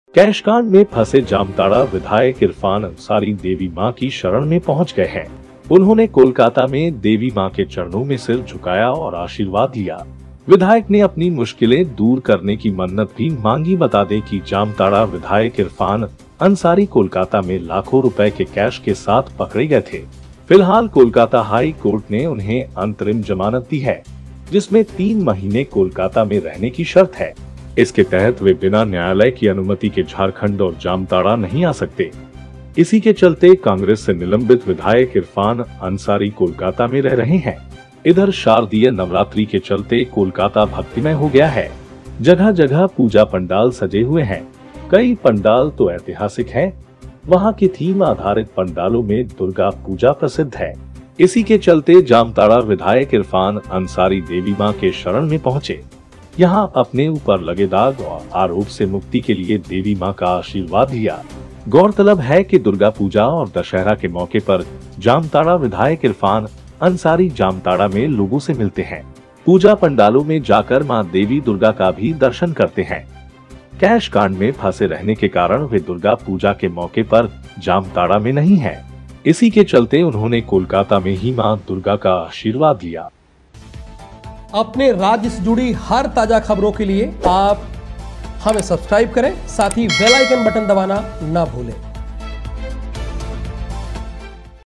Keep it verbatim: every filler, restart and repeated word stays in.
Cash कांड में फंसे जामताड़ा विधायक इरफान अंसारी देवी मां की शरण में पहुंच गए हैं। उन्होंने कोलकाता में देवी मां के चरणों में सिर झुकाया और आशीर्वाद लिया। विधायक ने अपनी मुश्किलें दूर करने की मन्नत भी मांगी। बता दें कि जामताड़ा विधायक इरफान अंसारी कोलकाता में लाखों रुपए के कैश के साथ पकड़े गए थे। फिलहाल कोलकाता हाई कोर्ट ने उन्हें अंतरिम जमानत दी है, जिसमें तीन महीने कोलकाता में रहने की शर्त है। इसके तहत वे बिना न्यायालय की अनुमति के झारखंड और जामताड़ा नहीं आ सकते। इसी के चलते कांग्रेस से निलंबित विधायक इरफान अंसारी कोलकाता में रह रहे हैं। इधर शारदीय नवरात्रि के चलते कोलकाता भक्तिमय हो गया है। जगह जगह पूजा पंडाल सजे हुए हैं। कई पंडाल तो ऐतिहासिक हैं। वहां की थीम आधारित पंडालों में दुर्गा पूजा प्रसिद्ध है। इसी के चलते जामताड़ा विधायक इरफान अंसारी देवी मां के शरण में पहुंचे। यहां अपने ऊपर लगे दाग और आरोप से मुक्ति के लिए देवी मां का आशीर्वाद लिया। गौरतलब है कि दुर्गा पूजा और दशहरा के मौके पर जामताड़ा विधायक इरफान अंसारी जामताड़ा में लोगों से मिलते हैं। पूजा पंडालों में जाकर मां देवी दुर्गा का भी दर्शन करते हैं। कैश कांड में फंसे रहने के कारण वे दुर्गा पूजा के मौके पर जामताड़ा में नहीं हैं। इसी के चलते उन्होंने कोलकाता में ही मां दुर्गा का आशीर्वाद लिया। अपने राज्य से जुड़ी हर ताजा खबरों के लिए आप हमें सब्सक्राइब करें, साथ ही बेल आइकन बटन दबाना ना भूलें।